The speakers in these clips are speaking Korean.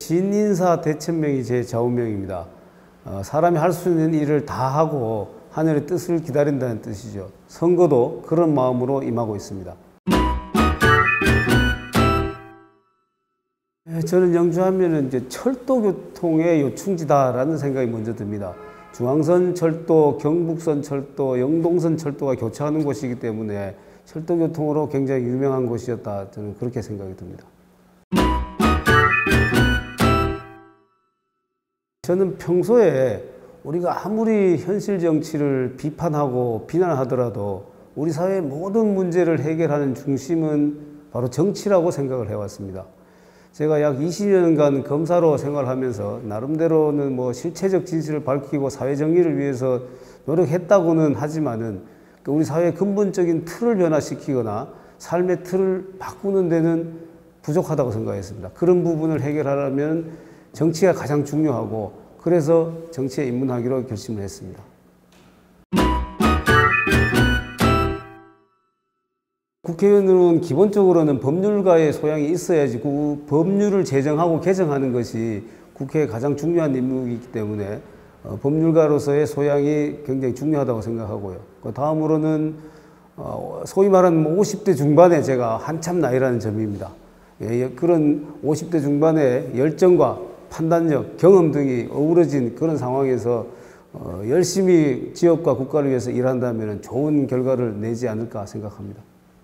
신인사 대천명이 제 좌우명입니다. 사람이 할 수 있는 일을 다 하고 하늘의 뜻을 기다린다는 뜻이죠. 선거도 그런 마음으로 임하고 있습니다. 저는 영주하면은 이제 철도 교통의 요충지다라는 생각이 먼저 듭니다. 중앙선 철도, 경북선 철도, 영동선 철도가 교차하는 곳이기 때문에 철도 교통으로 굉장히 유명한 곳이었다. 저는 그렇게 생각이 듭니다. 저는 평소에 우리가 아무리 현실 정치를 비판하고 비난하더라도 우리 사회의 모든 문제를 해결하는 중심은 바로 정치라고 생각을 해왔습니다. 제가 약 20년간 검사로 생활하면서 나름대로는 뭐 실체적 진실을 밝히고 사회 정의를 위해서 노력했다고는 하지만은 우리 사회의 근본적인 틀을 변화시키거나 삶의 틀을 바꾸는 데는 부족하다고 생각했습니다. 그런 부분을 해결하려면 정치가 가장 중요하고 그래서 정치에 입문하기로 결심을 했습니다. 국회의원은 기본적으로는 법률가의 소양이 있어야지 그 법률을 제정하고 개정하는 것이 국회의 가장 중요한 임무이기 때문에 법률가로서의 소양이 굉장히 중요하다고 생각하고요. 그 다음으로는 소위 말하는 50대 중반에 제가 한참 나이라는 점입니다. 그런 50대 중반의 열정과 판단력, 경험 등이 어우러진 그런 상황에서 열심히 지역과 국가를 위해서 일한다면 좋은 결과를 내지 않을까 생각합니다.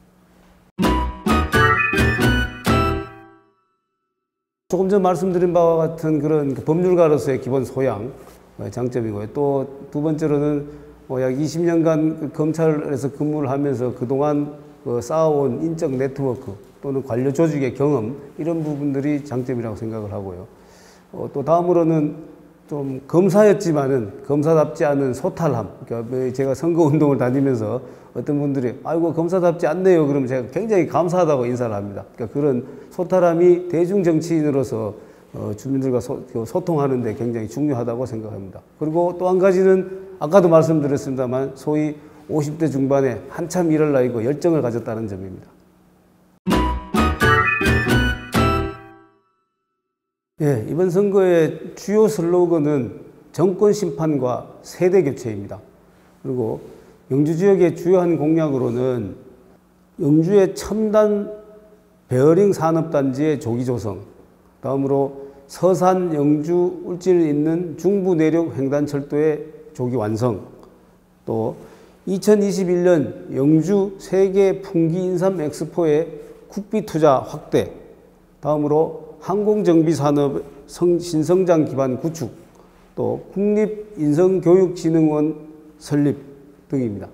조금 전 말씀드린 바와 같은 그런 법률가로서의 기본 소양, 장점이고요. 또 두 번째로는 약 20년간 검찰에서 근무를 하면서 그동안 쌓아온 인적 네트워크 또는 관료 조직의 경험, 이런 부분들이 장점이라고 생각을 하고요. 또 다음으로는 좀 검사였지만은 검사답지 않은 소탈함. 그러니까 제가 선거운동을 다니면서 어떤 분들이 아이고 검사답지 않네요. 그러면 제가 굉장히 감사하다고 인사를 합니다. 그러니까 그런 소탈함이 대중정치인으로서 주민들과 소통하는 데 굉장히 중요하다고 생각합니다. 그리고 또 한 가지는 아까도 말씀드렸습니다만 소위 50대 중반에 한참 일할 나이고 열정을 가졌다는 점입니다. 예, 이번 선거의 주요 슬로건은 정권 심판과 세대 교체입니다. 그리고 영주 지역의 주요한 공약으로는 영주의 첨단 베어링 산업단지의 조기 조성, 다음으로 서산, 영주, 울진을 잇는 중부 내륙 횡단철도의 조기 완성, 또 2021년 영주 세계 풍기 인삼 엑스포의 국비 투자 확대, 다음으로 항공정비산업 신성장 기반 구축, 또 국립인성교육진흥원 설립 등입니다.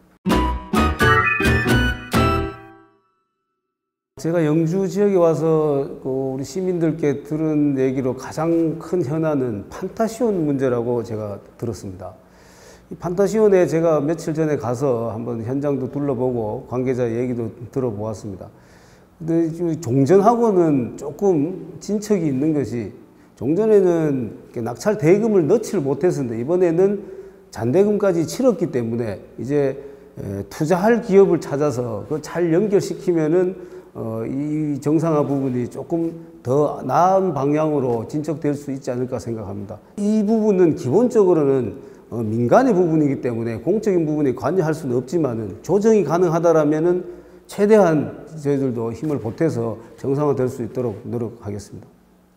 제가 영주 지역에 와서 우리 시민들께 들은 얘기로 가장 큰 현안은 판타시온 문제라고 제가 들었습니다. 이 판타시온에 제가 며칠 전에 가서 한번 현장도 둘러보고 관계자 얘기도 들어보았습니다. 근데 종전하고는 조금 진척이 있는 것이, 종전에는 낙찰 대금을 넣지를 못했었는데 이번에는 잔대금까지 치렀기 때문에 이제 투자할 기업을 찾아서 그걸 잘 연결시키면은 이 정상화 부분이 조금 더 나은 방향으로 진척될 수 있지 않을까 생각합니다. 이 부분은 기본적으로는 민간의 부분이기 때문에 공적인 부분에 관여할 수는 없지만은 조정이 가능하다라면은 최대한 저희들도 힘을 보태서 정상화될 수 있도록 노력하겠습니다.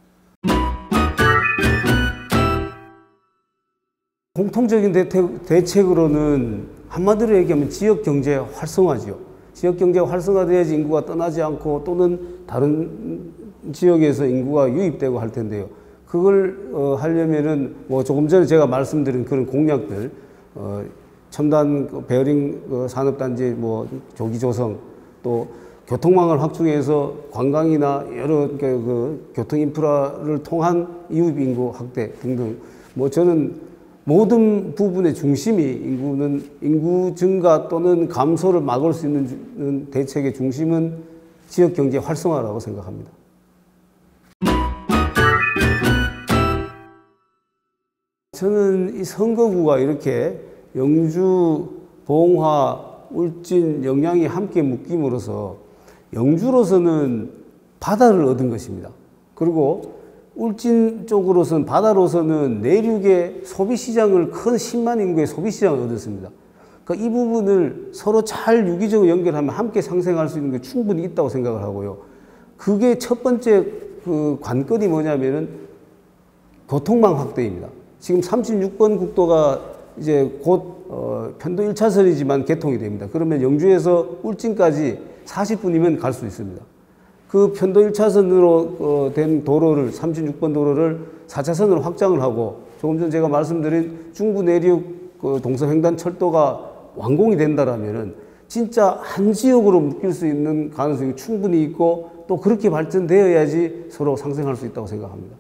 공통적인 대책으로는 한마디로 얘기하면 지역경제 활성화죠. 지역경제가 활성화돼야지 인구가 떠나지 않고 또는 다른 지역에서 인구가 유입되고 할 텐데요. 그걸 하려면은 뭐 조금 전에 제가 말씀드린 그런 공약들, 첨단 베어링 산업단지 뭐 조기 조성, 또 교통망을 확충해서 관광이나 여러 교통 인프라를 통한 이웃 인구 확대 등등, 뭐 저는 모든 부분의 중심이 인구 증가 또는 감소를 막을 수 있는 대책의 중심은 지역경제 활성화라고 생각합니다. 저는 이 선거구가 이렇게 영주, 봉화, 울진, 영양이 함께 묶임으로써 영주로서는 바다를 얻은 것입니다. 그리고 울진 쪽으로서는 바다로서는 내륙의 소비 시장을 큰 10만 인구의 소비 시장을 얻었습니다. 그러니까 이 부분을 서로 잘 유기적으로 연결하면 함께 상생할 수 있는 게 충분히 있다고 생각을 하고요. 그게 첫 번째 그 관건이 뭐냐면은 교통망 확대입니다. 지금 36번 국도가 이제 곧 편도 1차선이지만 개통이 됩니다. 그러면 영주에서 울진까지 40분이면 갈 수 있습니다. 그 편도 1차선으로 된 도로를 36번 도로를 4차선으로 확장을 하고 조금 전 제가 말씀드린 중부 내륙 그 동서횡단 철도가 완공이 된다라면은 진짜 한 지역으로 묶일 수 있는 가능성이 충분히 있고 또 그렇게 발전되어야지 서로 상생할 수 있다고 생각합니다.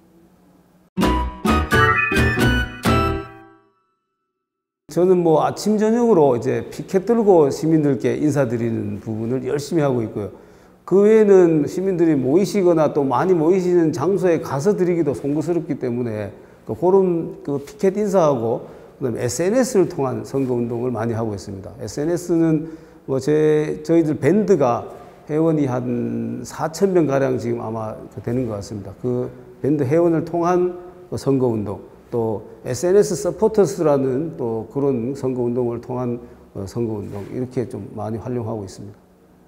저는 뭐 아침 저녁으로 이제 피켓 들고 시민들께 인사드리는 부분을 열심히 하고 있고요. 그 외에는 시민들이 모이시거나 또 많이 모이시는 장소에 가서 드리기도 송구스럽기 때문에 그런 그 피켓 인사하고 그다음에 SNS를 통한 선거 운동을 많이 하고 있습니다. SNS는 뭐 저희들 밴드가 회원이 한 4,000명 가량 지금 아마 되는 것 같습니다. 그 밴드 회원을 통한 선거 운동, 또 SNS 서포터스라는 또 그런 선거 운동을 통한 선거 운동 이렇게 좀 많이 활용하고 있습니다.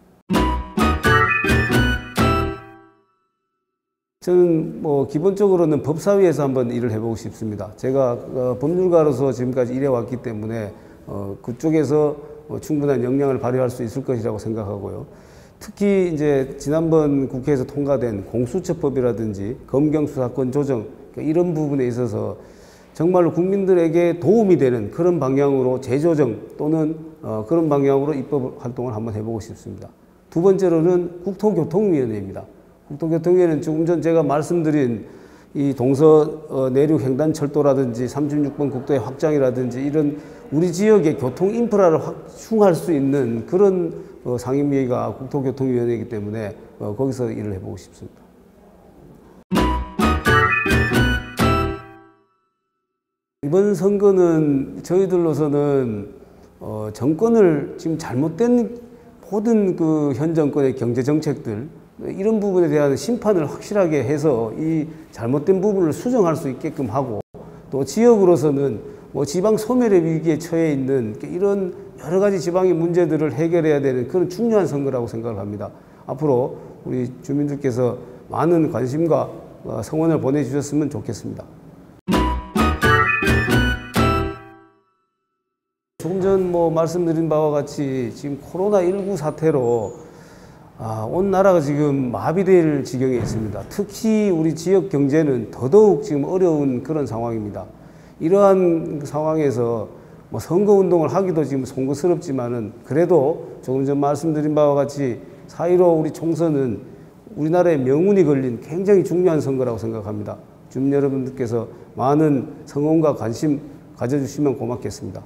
저는 뭐 기본적으로는 법사위에서 한번 일을 해보고 싶습니다. 제가 법률가로서 지금까지 일해왔기 때문에 그쪽에서 충분한 역량을 발휘할 수 있을 것이라고 생각하고요. 특히 이제 지난번 국회에서 통과된 공수처법이라든지 검경수사권 조정 이런 부분에 있어서 정말로 국민들에게 도움이 되는 그런 방향으로 재조정 또는 그런 방향으로 입법 활동을 한번 해보고 싶습니다. 두 번째로는 국토교통위원회입니다. 국토교통위원회는 조금 전 제가 말씀드린 이 동서 내륙 횡단철도라든지 36번 국도의 확장이라든지 이런 우리 지역의 교통 인프라를 확충할 수 있는 그런 상임위가 국토교통위원회이기 때문에 거기서 일을 해보고 싶습니다. 이번 선거는 저희들로서는 정권을 지금 잘못된 모든 그 현 정권의 경제 정책들 이런 부분에 대한 심판을 확실하게 해서 이 잘못된 부분을 수정할 수 있게끔 하고 또 지역으로서는 뭐 지방 소멸의 위기에 처해 있는 이런 여러 가지 지방의 문제들을 해결해야 되는 그런 중요한 선거라고 생각을 합니다. 앞으로 우리 주민들께서 많은 관심과 성원을 보내주셨으면 좋겠습니다. 조금 전 뭐 말씀드린 바와 같이 지금 코로나19 사태로 온 나라가 지금 마비될 지경에 있습니다. 특히 우리 지역 경제는 더더욱 지금 어려운 그런 상황입니다. 이러한 상황에서 뭐 선거운동을 하기도 지금 송구스럽지만은 그래도 조금 전 말씀드린 바와 같이 4.15 우리 총선은 우리나라의 명운이 걸린 굉장히 중요한 선거라고 생각합니다. 주민 여러분들께서 많은 성원과 관심 가져주시면 고맙겠습니다.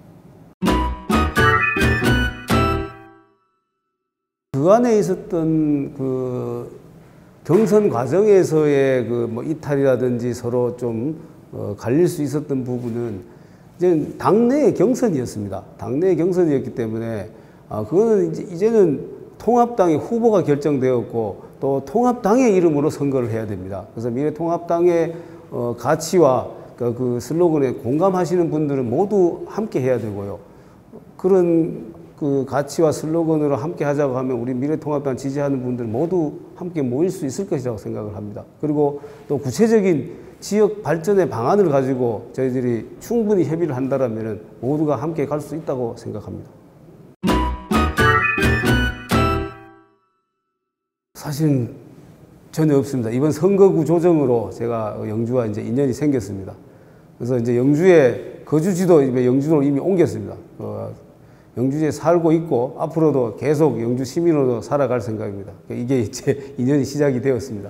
그 안에 있었던 그 경선 과정에서의 그 뭐 이탈이라든지 서로 좀 갈릴 수 있었던 부분은 이제 당내의 경선이었습니다. 당내의 경선이었기 때문에 그거는 이제는 통합당의 후보가 결정되었고 또 통합당의 이름으로 선거를 해야 됩니다. 그래서 미래통합당의 가치와 그 슬로건에 공감하시는 분들은 모두 함께 해야 되고요. 그런 그 가치와 슬로건으로 함께 하자고 하면 우리 미래통합당 지지하는 분들 모두 함께 모일 수 있을 것이라고 생각을 합니다. 그리고 또 구체적인 지역 발전의 방안을 가지고 저희들이 충분히 협의를 한다면 모두가 함께 갈 수 있다고 생각합니다. 사실은 전혀 없습니다. 이번 선거구 조정으로 제가 영주와 이제 인연이 생겼습니다. 그래서 이제 영주에 거주지도 영주로 이미 옮겼습니다. 영주에 살고 있고 앞으로도 계속 영주 시민으로 살아갈 생각입니다. 이게 이제 인연이 시작이 되었습니다.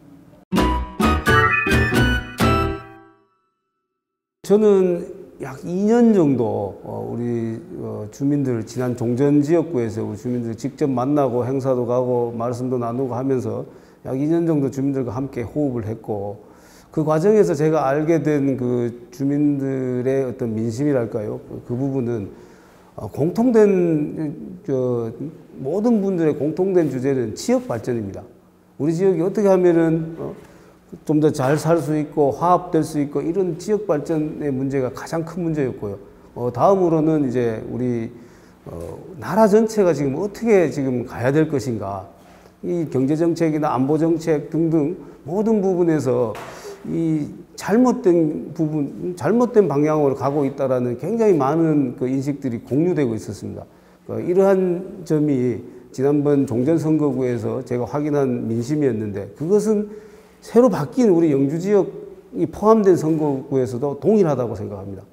저는 약 2년 정도 우리 주민들 지난 종전지역구에서 우리 주민들 직접 만나고 행사도 가고 말씀도 나누고 하면서 약 2년 정도 주민들과 함께 호흡을 했고 그 과정에서 제가 알게 된 그 주민들의 어떤 민심이랄까요? 그 부분은 공통된 모든 분들의 공통된 주제는 지역 발전입니다. 우리 지역이 어떻게 하면은 좀 더 잘 살 수 있고 화합될 수 있고 이런 지역 발전의 문제가 가장 큰 문제였고요. 다음으로는 이제 우리 나라 전체가 지금 어떻게 지금 가야 될 것인가. 이 경제 정책이나 안보 정책 등등 모든 부분에서 이 잘못된 부분, 잘못된 방향으로 가고 있다라는 굉장히 많은 그 인식들이 공유되고 있었습니다. 이러한 점이 지난번 종전선거구에서 제가 확인한 민심이었는데 그것은 새로 바뀐 우리 영주 지역이 포함된 선거구에서도 동일하다고 생각합니다.